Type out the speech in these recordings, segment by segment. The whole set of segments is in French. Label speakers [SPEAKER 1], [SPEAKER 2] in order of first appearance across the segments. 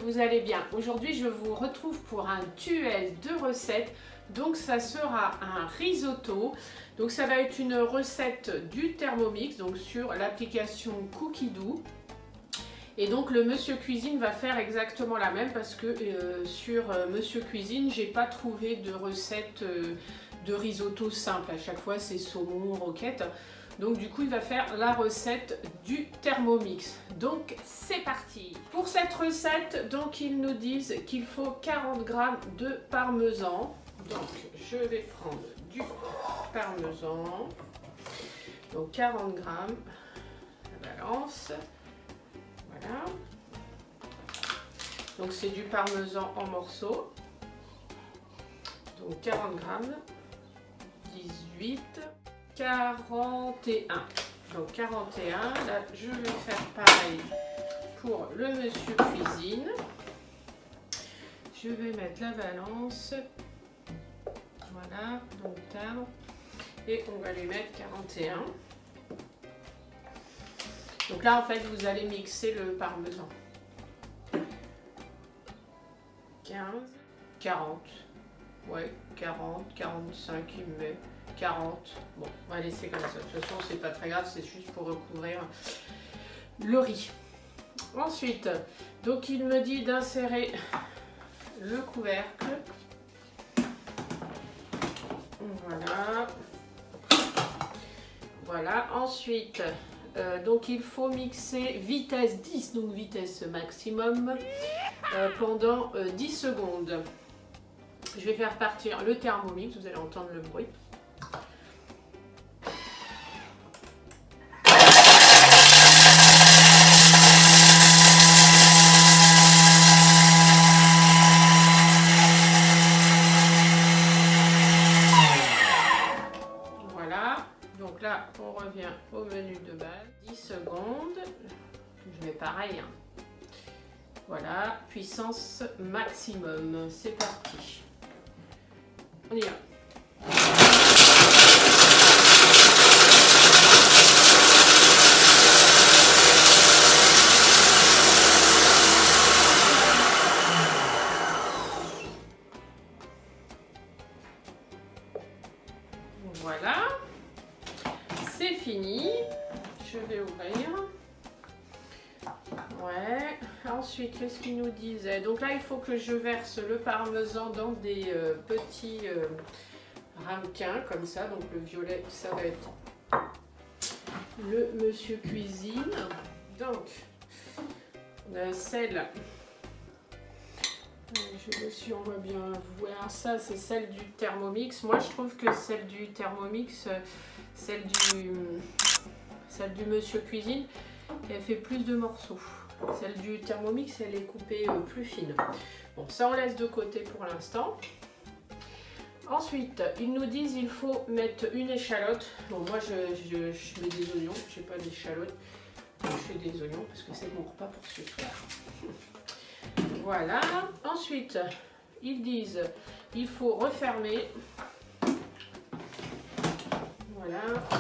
[SPEAKER 1] vous allez bien. Aujourd'hui, je vous retrouve pour un duel de recettes. Donc, ça sera un risotto. Donc, ça va être une recette du Thermomix, donc sur l'application Cookidoo. Et donc, le Monsieur Cuisine va faire exactement la même parce que sur Monsieur Cuisine, j'ai pas trouvé de recette de risotto simple. À chaque fois, c'est saumon, roquette. Donc du coup, il va faire la recette du Thermomix. Donc c'est parti. Pour cette recette, donc ils nous disent qu'il faut 40 g de parmesan. Donc je vais prendre du parmesan. Donc 40 g, la balance. Voilà. Donc c'est du parmesan en morceaux. Donc 40 g, 18. 41. Donc 41, là je vais faire pareil pour le Monsieur Cuisine. Je vais mettre la balance. Voilà, donc timbre. Et on va lui mettre 41. Donc là en fait vous allez mixer le parmesan. 15, 40. Ouais, 40, 45 il me met. 40, bon, on va laisser comme ça. De toute façon, c'est pas très grave, c'est juste pour recouvrir le riz. Ensuite, donc il me dit d'insérer le couvercle. Voilà. Voilà. Ensuite, donc il faut mixer vitesse 10, donc vitesse maximum, pendant 10 secondes. Je vais faire partir le Thermomix, vous allez entendre le bruit. Donc là, on revient au menu de base. 10 secondes. Je mets pareil. Hein. Voilà, puissance maximum. C'est parti. On y va. Voilà. C'est fini, je vais ouvrir. Ouais, ensuite qu'est-ce qu'ils nous disaient? Donc là il faut que je verse le parmesan dans des petits ramequins comme ça. Donc le violet ça va être le Monsieur Cuisine. Donc celle, je sais pas si on va bien voir ça, c'est celle du Thermomix. Moi je trouve que celle du Thermomix, celle du Monsieur Cuisine, elle fait plus de morceaux. Celle du Thermomix, elle est coupée plus fine. Bon, ça on laisse de côté pour l'instant. Ensuite, ils nous disent qu'il faut mettre une échalote. Bon, moi je mets des oignons, je n'ai pas d'échalote. Je fais des oignons parce que c'est mon repas pour ce soir. Voilà. Ensuite, ils disent qu'il faut refermer. Voilà.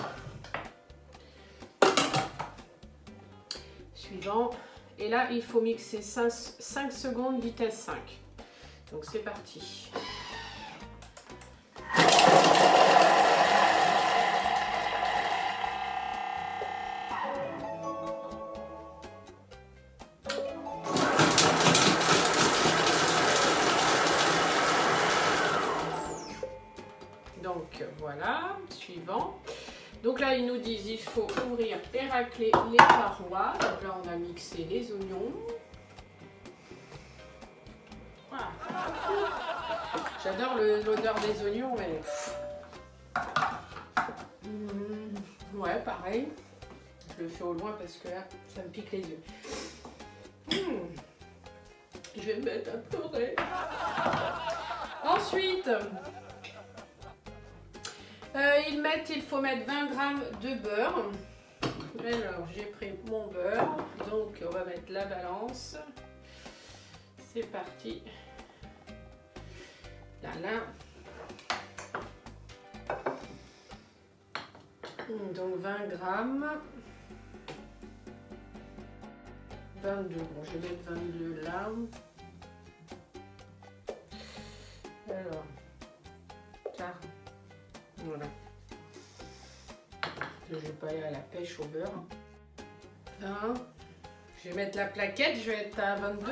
[SPEAKER 1] Suivant. Et là, il faut mixer 5 secondes, vitesse 5. Donc, c'est parti. Donc, voilà. Suivant. Donc là, ils nous disent qu'il faut ouvrir et racler les parois. Donc là, on a mixé les oignons. Voilà. J'adore l'odeur des oignons, mais... ouais, pareil. Je le fais au loin parce que là, ça me pique les yeux. Je vais me mettre à pleurer. Ensuite... il faut mettre 20 g de beurre. Alors, j'ai pris mon beurre. Donc, on va mettre la balance. C'est parti. Là, là. Donc, 20 g. 22. Bon, je vais mettre 22 là. tard. Voilà. Je vais pas aller à la pêche au beurre. 20. Je vais mettre la plaquette, je vais être à 22.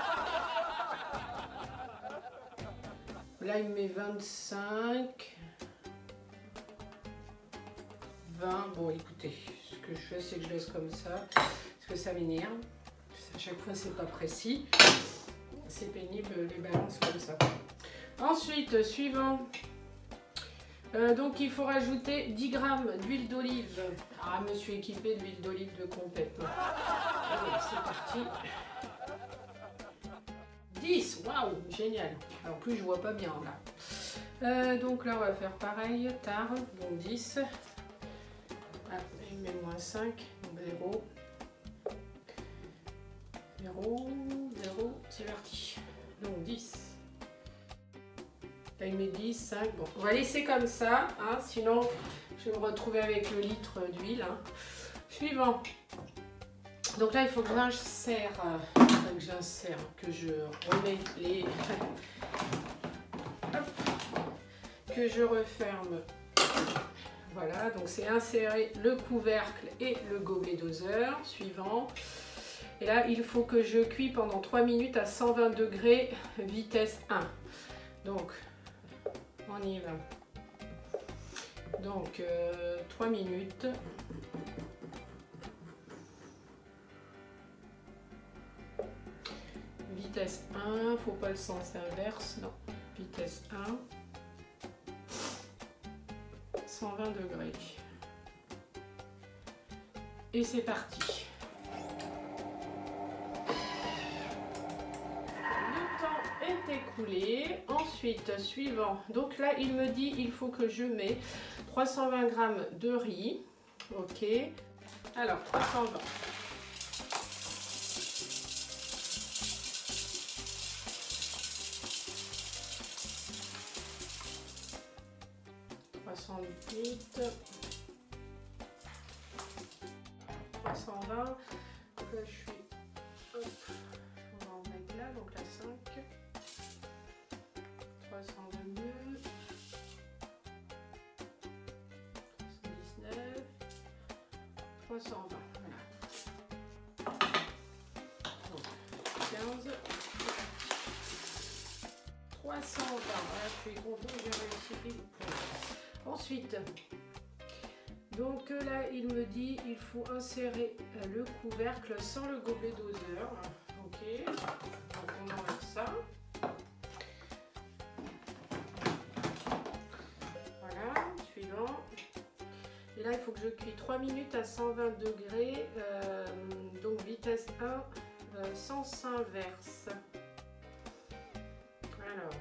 [SPEAKER 1] Là, il met 25. 20. Bon, écoutez, ce que je fais, c'est que je laisse comme ça. Parce que ça m'énerve. À chaque fois, c'est pas précis. C'est pénible, les balances comme ça. Ensuite, suivant. Donc, il faut rajouter 10 g d'huile d'olive. Ah, je me suis équipée d'huile d'olive de compète. Allez, c'est parti. 10, waouh, génial. En plus, je vois pas bien là. Donc là, on va faire pareil. Tard, donc 10. Ah, il met moins 5, donc 0. 0, 0, c'est parti. Donc 10. Là, il met 10, 5. Bon, on va laisser comme ça, hein, sinon je vais me retrouver avec le litre d'huile. Hein. Suivant. Donc là, il faut que j'insère, que je remets les... Hop, que je referme. Voilà, donc c'est insérer le couvercle et le gobelet doseur. Suivant. Et là, il faut que je cuis pendant 3 minutes à 120 degrés, vitesse 1. Donc, on y va. Donc, 3 minutes. Vitesse 1, faut pas le sens inverse, non. Vitesse 1. 120 degrés. Et c'est parti. Écoulé. Ensuite, suivant. Donc là, il me dit il faut que je mets 320 g de riz. Ok. Alors, 320. 308. 320. Donc là, je suis... Hop. On va en mettre là, donc la 5. 322, 319, 320, voilà. Donc, 15, 320, voilà, je suis content, j'ai réussi pile poil. Ensuite, donc là, il me dit il faut insérer le couvercle sans le gobelet doseur. Ok, donc on enlève ça. Et là, il faut que je cuis 3 minutes à 120 degrés, donc vitesse 1, sens inverse. Alors,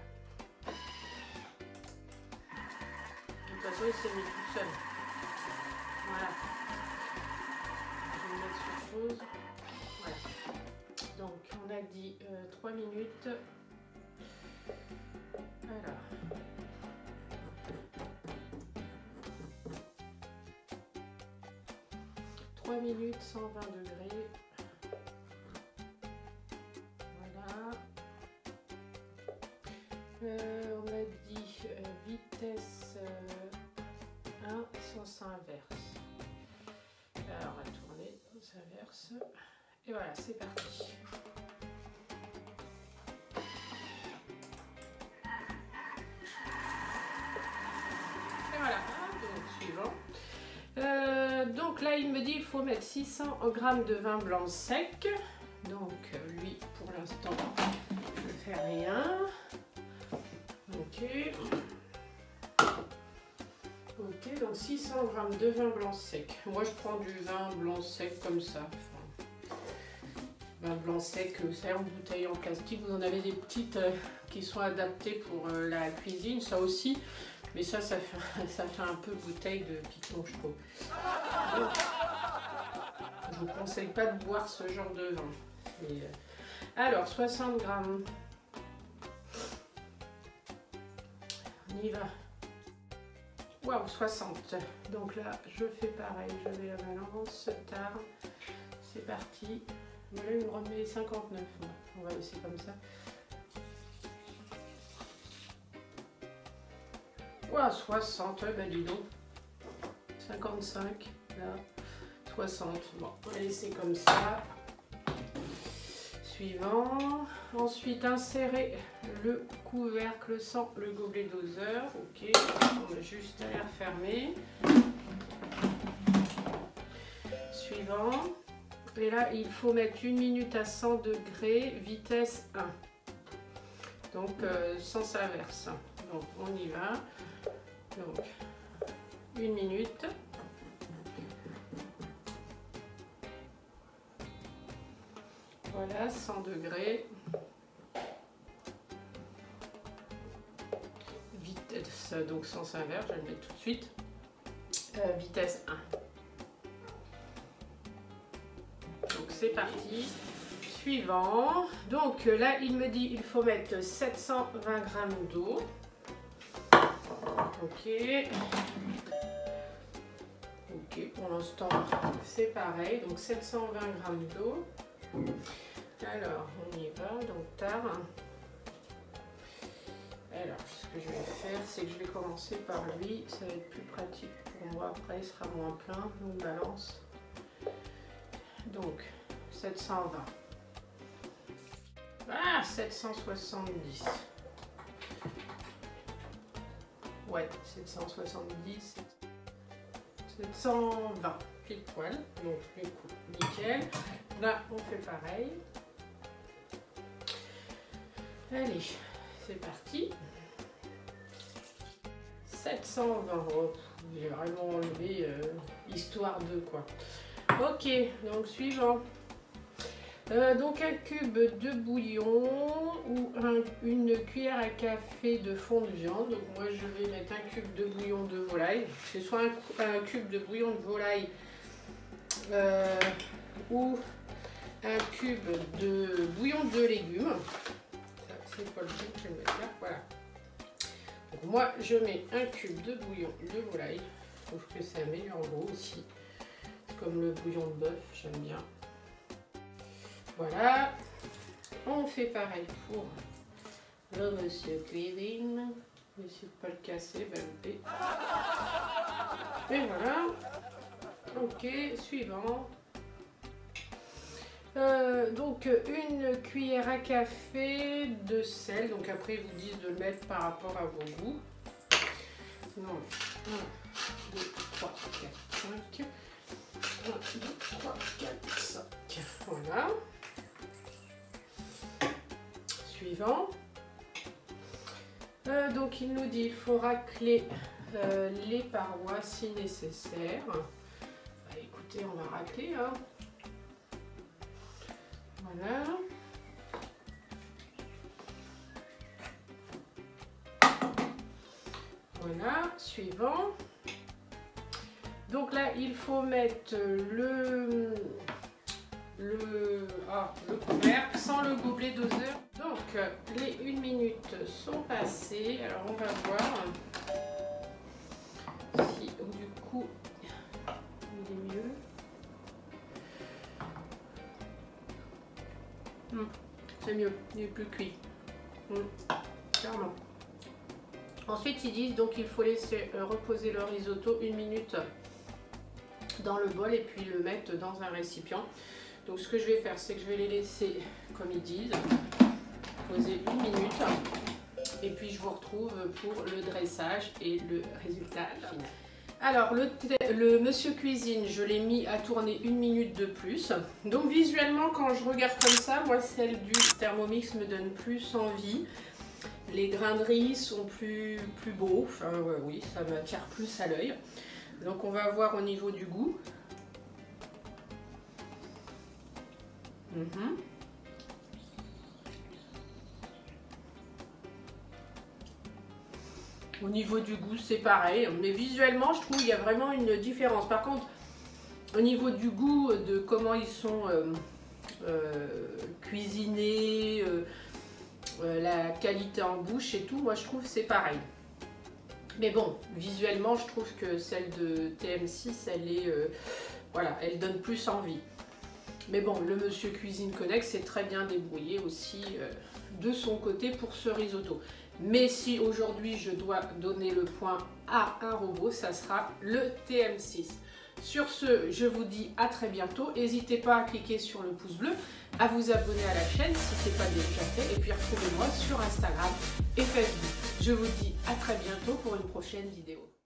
[SPEAKER 1] de toute façon, il s'est mis tout seul. Voilà. Je vais le mettre sur pause. Voilà. Donc, on a dit 3 minutes. Alors. 3 minutes, 120 degrés. Voilà. On a dit vitesse 1, sens inverse. Alors, on va tourner, sens inverse. Et voilà, c'est parti. Et voilà, donc suivant. Donc là, il me dit qu'il faut mettre 600 g de vin blanc sec. Donc lui, pour l'instant, je ne fais rien. Ok. Ok, donc 600 g de vin blanc sec. Moi, je prends du vin blanc sec comme ça. Enfin, vin blanc sec, c'est en bouteille en plastique. Vous en avez des petites qui sont adaptées pour la cuisine, ça aussi. Mais ça fait un peu bouteille de piquant, je trouve. Donc, je ne vous conseille pas de boire ce genre de vin. Et, alors, 60 grammes. On y va. Waouh, 60. Donc là, je fais pareil. Je vais à la balance. Tard. C'est parti. Là, il me remet 59. On va laisser comme ça. Ouah, 60, bah dis donc. 55, là, 60. Bon, on va laisser comme ça. Suivant. Ensuite, insérer le couvercle sans le gobelet doseur. Ok, on va juste à l'air fermé. Suivant. Et là, il faut mettre 1 minute à 100 degrés, vitesse 1. Donc, sens inverse. Donc, on y va. Donc, 1 minute. Voilà, 100 degrés. Vitesse, donc sens inverse, je vais le mettre tout de suite. Vitesse 1. Donc c'est parti. Suivant. Donc là, il me dit il faut mettre 720 g d'eau. Ok. Ok, pour l'instant, c'est pareil. Donc 720 g d'eau. Alors, on y va, donc tard. Alors, ce que je vais faire, c'est que je vais commencer par lui. Ça va être plus pratique pour moi. Après, il sera moins plein. Donc, balance. Donc, 720. Ah, 770. Ouais, 770. 720. Pile poil. Donc, du coup, nickel. Là, on fait pareil. Allez, c'est parti. 720. Oh, j'ai vraiment enlevé histoire de quoi. Ok, donc suivant. Donc un cube de bouillon ou une cuillère à café de fond de viande. Donc moi je vais mettre un cube de bouillon de volaille. C'est soit un cube de bouillon de volaille ou un cube de bouillon de légumes. C'est pas le cube, je vais le mettre là, voilà. Donc moi je mets un cube de bouillon de volaille. Je trouve que c'est un meilleur goût aussi. Comme le bouillon de bœuf, j'aime bien. Voilà. On fait pareil pour le monsieur cuisine. N'essaie de pas le casser, Bampé. Et voilà. Ok, suivant. Donc une cuillère à café de sel. Donc après ils vous disent de le mettre par rapport à vos goûts. Donc 1, 2, 3, 4, 5. 1, 2, 3, 4, 5. Voilà. Suivant. Donc il nous dit il faut racler les parois si nécessaire. Bah, écoutez, on va racler. Hein. Voilà. Voilà, suivant. Donc là, il faut mettre le couvercle sans le gobelet doseur. Donc, les 1 minute sont passées. Alors, on va voir si du coup, il est mieux. C'est mieux, il est plus cuit. Clairement. Ensuite, ils disent donc il faut laisser reposer le risotto 1 minute dans le bol et puis le mettre dans un récipient. Donc, ce que je vais faire, c'est que je vais les laisser, comme ils disent, poser 1 minute. Et puis, je vous retrouve pour le dressage et le résultat final. Alors, le monsieur cuisine, je l'ai mis à tourner 1 minute de plus. Donc, visuellement, quand je regarde comme ça, moi, celle du Thermomix me donne plus envie. Les grains de riz sont plus beaux. Enfin, ouais, oui, ça m'attire plus à l'œil. Donc, on va voir au niveau du goût. Au niveau du goût, c'est pareil. Mais visuellement, je trouve qu'il y a vraiment une différence. Par contre, au niveau du goût, de comment ils sont cuisinés, la qualité en bouche et tout, moi je trouve que c'est pareil. Mais bon, visuellement, je trouve que celle de TM6, elle est, voilà, elle donne plus envie. Mais bon, le monsieur Cuisine Connect s'est très bien débrouillé aussi de son côté pour ce risotto. Mais si aujourd'hui je dois donner le point à un robot, ça sera le TM6. Sur ce, je vous dis à très bientôt. N'hésitez pas à cliquer sur le pouce bleu, à vous abonner à la chaîne si ce n'est pas déjà fait. Et puis retrouvez-moi sur Instagram et Facebook. Je vous dis à très bientôt pour une prochaine vidéo.